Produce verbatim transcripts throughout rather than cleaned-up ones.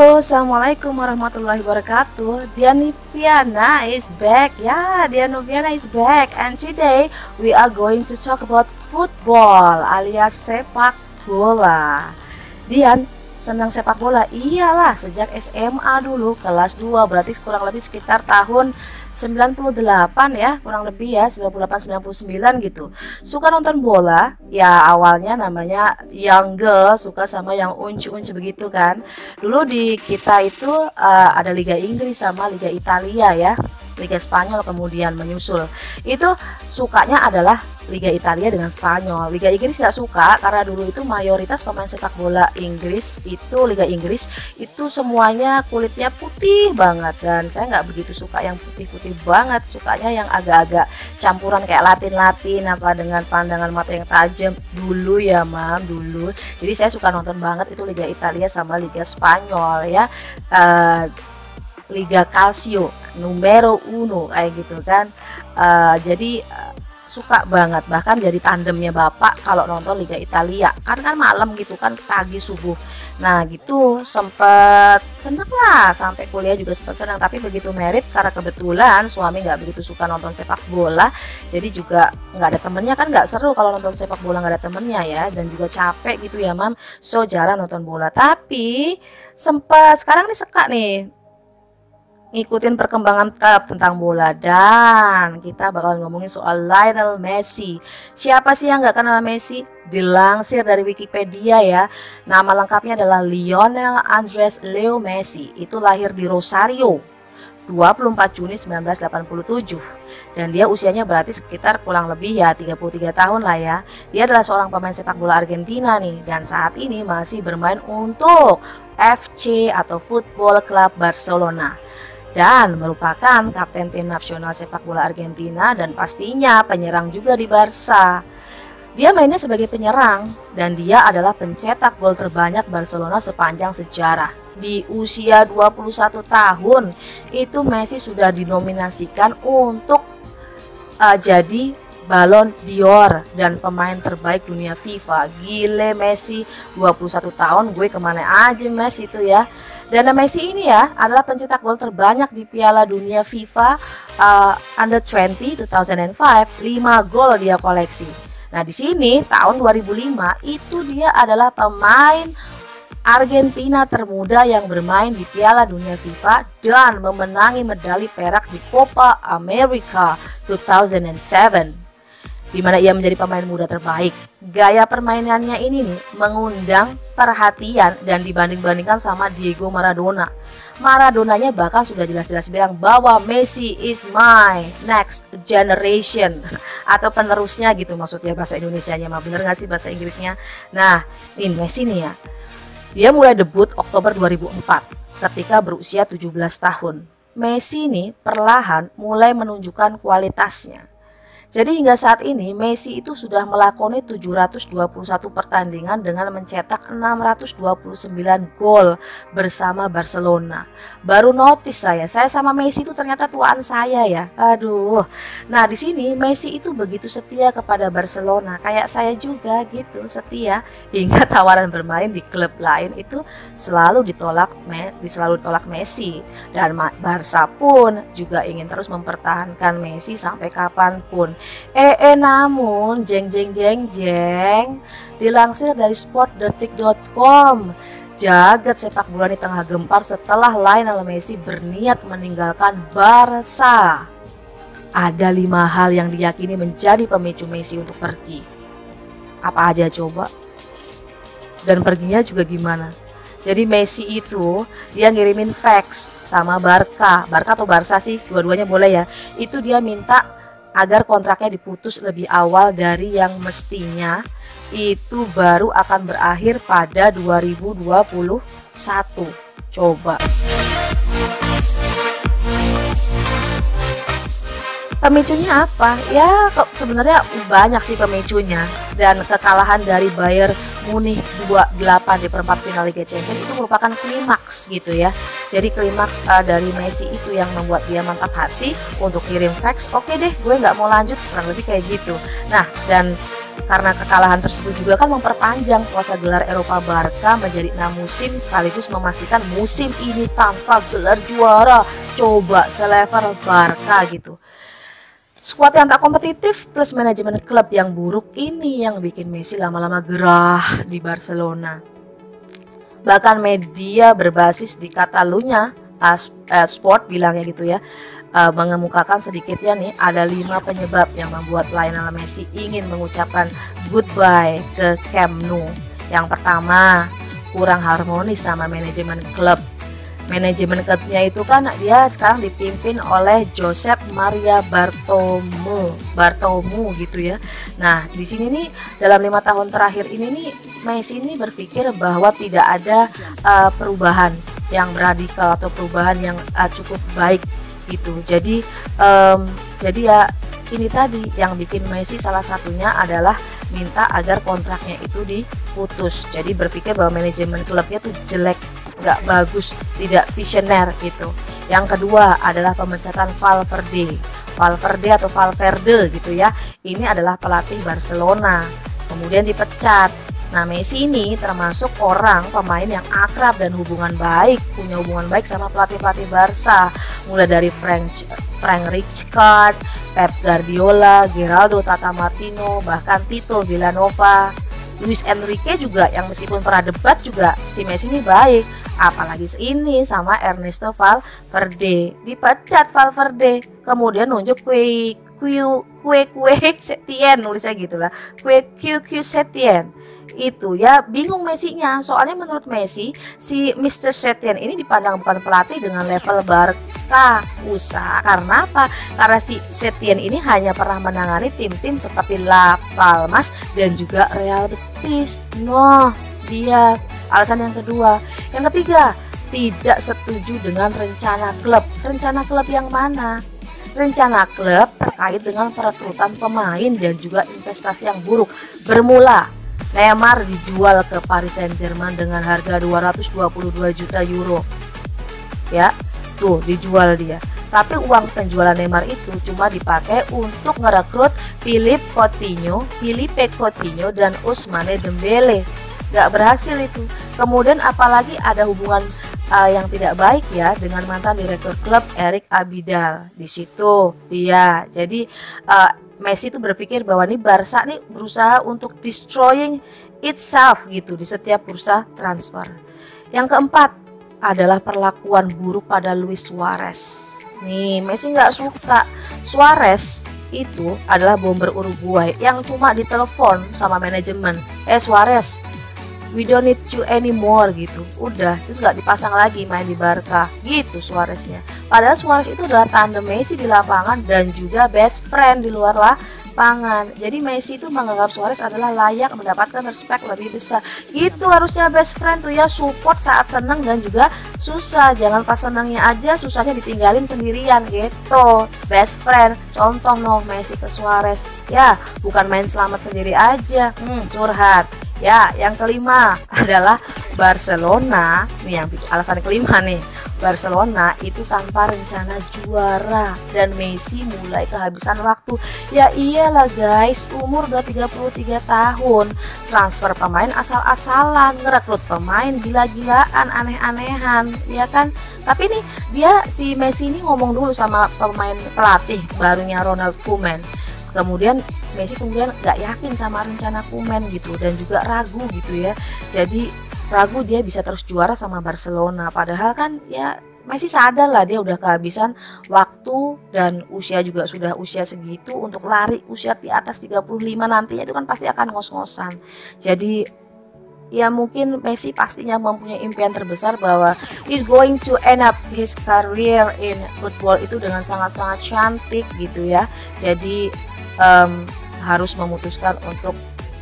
Halo, assalamualaikum warahmatullahi wabarakatuh. Dianoviana is back. Ya, Dianoviana is back. And today we are going to talk about football alias sepak bola. Dian senang sepak bola? Iyalah, sejak S M A dulu, kelas dua, berarti kurang lebih sekitar tahun sembilan puluh delapan ya, kurang lebih ya, sembilan puluh delapan sembilan puluh sembilan gitu. Suka nonton bola, ya awalnya namanya young girl, suka sama yang uncu-uncu begitu kan. Dulu di kita itu uh, ada Liga Inggris sama Liga Italia ya. Liga Spanyol kemudian menyusul. Itu sukanya adalah Liga Italia dengan Spanyol. Liga Inggris nggak suka karena dulu itu mayoritas pemain sepak bola Inggris itu Liga Inggris itu semuanya kulitnya putih banget, dan saya nggak begitu suka yang putih-putih banget. Sukanya yang agak-agak campuran kayak Latin-Latin apa dengan pandangan mata yang tajam dulu ya mam dulu. Jadi saya suka nonton banget itu Liga Italia sama Liga Spanyol ya. Uh, Liga Calcio numero uno kayak gitu kan. Uh, jadi uh, suka banget, bahkan jadi tandemnya bapak kalau nonton Liga Italia kan kan malam gitu kan, pagi subuh. Nah gitu sempet seneng lah, sampai kuliah juga sempet seneng. Tapi begitu merit, karena kebetulan suami nggak begitu suka nonton sepak bola, jadi juga nggak ada temennya kan, nggak seru kalau nonton sepak bola nggak ada temennya ya, dan juga capek gitu ya mam, so jarang nonton bola. Tapi sempet sekarang nih suka nih ngikutin perkembangan tab tentang bola, dan kita bakal ngomongin soal Lionel Messi. Siapa sih yang nggak kenal Messi? Dilansir dari Wikipedia ya, nama lengkapnya adalah Lionel Andres Leo Messi. Itu lahir di Rosario dua puluh empat Juni seribu sembilan ratus delapan puluh tujuh, dan dia usianya berarti sekitar kurang lebih ya tiga puluh tiga tahun lah ya. Dia adalah seorang pemain sepak bola Argentina nih, dan saat ini masih bermain untuk F C atau Football Club Barcelona, dan merupakan kapten tim nasional sepak bola Argentina, dan pastinya penyerang juga di Barca. Dia mainnya sebagai penyerang, dan dia adalah pencetak gol terbanyak Barcelona sepanjang sejarah. Di usia dua puluh satu tahun itu Messi sudah dinominasikan untuk uh, jadi Ballon d'Or dan pemain terbaik dunia FIFA. Gile Messi, dua puluh satu tahun, gue kemana aja Messi itu ya. Dan Messi ini ya adalah pencetak gol terbanyak di Piala Dunia FIFA uh, Under dua puluh dua ribu lima, lima gol dia koleksi. Nah, di sini tahun dua ribu lima itu dia adalah pemain Argentina termuda yang bermain di Piala Dunia FIFA dan memenangi medali perak di Copa America dua ribu tujuh, di mana ia menjadi pemain muda terbaik. Gaya permainannya ini nih mengundang perhatian dan dibanding-bandingkan sama Diego Maradona. Maradonanya bahkan sudah jelas-jelas bilang bahwa Messi is my next generation, atau penerusnya gitu maksudnya bahasa Indonesianya mah, bener gak sih bahasa Inggrisnya? Nah, ini Messi nih ya, dia mulai debut Oktober dua ribu empat ketika berusia tujuh belas tahun. Messi nih perlahan mulai menunjukkan kualitasnya. Jadi hingga saat ini Messi itu sudah melakoni tujuh ratus dua puluh satu pertandingan dengan mencetak enam ratus dua puluh sembilan gol bersama Barcelona. Baru notice saya, saya sama Messi itu ternyata tuaan saya ya. Aduh. Nah, di sini Messi itu begitu setia kepada Barcelona, kayak saya juga gitu, setia, hingga tawaran bermain di klub lain itu selalu ditolak, selalu ditolak Messi. Dan Barca pun juga ingin terus mempertahankan Messi sampai kapanpun. Eh, eh namun jeng jeng jeng jeng dilansir dari sport detik dot com, jagat sepak bola di tengah gempar setelah Lionel Messi berniat meninggalkan Barca. Ada lima hal yang diyakini menjadi pemicu Messi untuk pergi. Apa aja coba? Dan perginya juga gimana? Jadi Messi itu dia ngirimin fax sama Barca, Barca atau Barca sih, dua-duanya boleh ya. Itu dia minta agar kontraknya diputus lebih awal dari yang mestinya itu baru akan berakhir pada dua ribu dua puluh satu. Coba. Pemicunya apa? Ya sebenarnya banyak sih pemicunya, dan kekalahan dari Bayern Munich dua delapan di perempat final Liga Champions itu merupakan klimaks gitu ya. Jadi klimaks uh, dari Messi itu yang membuat dia mantap hati untuk kirim fax, oke deh gue nggak mau lanjut, kurang lebih kayak gitu. Nah, dan Karena kekalahan tersebut juga kan memperpanjang puasa gelar Eropa Barca menjadi enam musim sekaligus memastikan musim ini tanpa gelar juara. Coba selevel Barca gitu. Skuad yang tak kompetitif plus manajemen klub yang buruk ini yang bikin Messi lama-lama gerah di Barcelona. Bahkan media berbasis di Catalunya, uh, Sport bilangnya gitu ya, uh, mengemukakan sedikitnya nih ada lima penyebab yang membuat Lionel Messi ingin mengucapkan goodbye ke Camp Nou. Yang pertama, kurang harmonis sama manajemen klub. Manajemen klubnya itu kan dia sekarang dipimpin oleh Josep Maria Bartomeu, Bartomeu gitu ya. Nah di sini nih dalam lima tahun terakhir ini nih Messi ini berpikir bahwa tidak ada uh, perubahan yang radikal atau perubahan yang uh, cukup baik gitu. Jadi um, jadi ya ini tadi yang bikin Messi salah satunya adalah minta agar kontraknya itu diputus. Jadi berpikir bahwa manajemen klubnya tuh jelek, nggak bagus, tidak visioner gitu. Yang kedua adalah pemecatan Valverde. Valverde atau Valverde gitu ya. Ini adalah pelatih Barcelona. Kemudian dipecat. Nah, Messi ini termasuk orang pemain yang akrab dan hubungan baik, punya hubungan baik sama pelatih-pelatih Barca, mulai dari Frank Frank Rijkaard, Pep Guardiola, Geraldo Tata Martino, bahkan Tito Villanova, Luis Enrique juga yang meskipun pernah debat juga si Messi ini baik. Apalagi ini sama Ernesto Valverde. Dipecat Valverde, kemudian nunjuk kue kue kue kue Setien, nulisnya gitulah, kue Q Q Setien. Itu ya bingung Messi-nya, soalnya menurut Messi si mister Setien ini dipandang bukan pelatih dengan level Barca usah. Karena apa? Karena si Setien ini hanya pernah menangani tim-tim seperti La Palmas dan juga Real Betis. Noh, dia alasan yang kedua. Yang ketiga, tidak setuju dengan rencana klub. Rencana klub yang mana? Rencana klub terkait dengan perekrutan pemain dan juga investasi yang buruk. Bermula Neymar dijual ke Paris Saint-Germain dengan harga dua ratus dua puluh dua juta euro. Ya, tuh dijual dia. Tapi uang penjualan Neymar itu cuma dipakai untuk ngerekrut Philippe Coutinho, Philippe Coutinho dan Ousmane Dembele. Gak berhasil itu. Kemudian apalagi ada hubungan uh, yang tidak baik ya dengan mantan direktur klub Eric Abidal. Di situ dia. Jadi uh, Messi itu berpikir bahwa nih Barca nih berusaha untuk destroying itself gitu di setiap bursa transfer. Yang keempat adalah perlakuan buruk pada Luis Suarez. Nih Messi nggak suka. Suarez itu adalah bomber Uruguay yang cuma ditelepon sama manajemen. Eh Suarez, we don't need you anymore gitu. Udah, terus nggak dipasang lagi main di Barca gitu Suareznya. Padahal Suarez itu adalah tandem Messi di lapangan dan juga best friend di luar lapangan. Jadi Messi itu menganggap Suarez adalah layak mendapatkan respect lebih besar. Gitu harusnya best friend tuh ya, support saat senang dan juga susah. Jangan pas senangnya aja, susahnya ditinggalin sendirian gitu. Best friend, contoh no Messi ke Suarez. Ya, bukan main selamat sendiri aja. Hmm, curhat. Ya, yang kelima adalah Barcelona. Nih yang alasan kelima nih. Barcelona itu tanpa rencana juara dan Messi mulai kehabisan waktu. Ya iyalah guys, umur udah tiga puluh tiga tahun, transfer pemain asal-asalan, ngerekrut pemain gila-gilaan, aneh-anehan, ya kan? Tapi nih dia si Messi ini ngomong dulu sama pemain pelatih barunya Ronald Koeman. Kemudian Messi kemudian gak yakin sama rencana Koeman gitu dan juga ragu gitu ya. Jadi ragu dia bisa terus juara sama Barcelona. Padahal kan ya Messi sadar lah dia udah kehabisan waktu dan usia juga sudah usia segitu untuk lari usia di atas tiga puluh lima nantinya itu kan pasti akan ngos-ngosan. Jadi ya mungkin Messi pastinya mempunyai impian terbesar bahwa he's going to end up his career in football itu dengan sangat-sangat cantik gitu ya. Jadi um, harus memutuskan untuk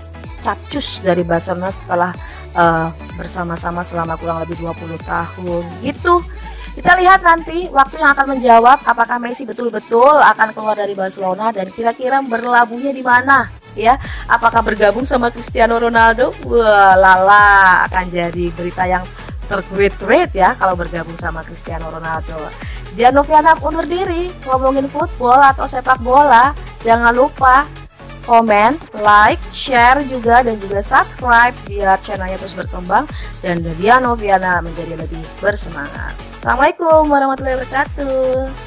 capcus dari Barcelona setelah uh, bersama-sama selama kurang lebih dua puluh tahun gitu. Kita lihat nanti waktu yang akan menjawab apakah Messi betul-betul akan keluar dari Barcelona dan kira-kira berlabuhnya di mana ya. Apakah bergabung sama Cristiano Ronaldo? Wah lala, akan jadi berita yang tergreat-great ya kalau bergabung sama Cristiano Ronaldo. Dian Noviana undur diri, ngomongin football atau sepak bola. Jangan lupa komen, like, share juga dan juga subscribe biar channelnya terus berkembang dan Dia Noviana menjadi lebih bersemangat. Assalamualaikum warahmatullahi wabarakatuh.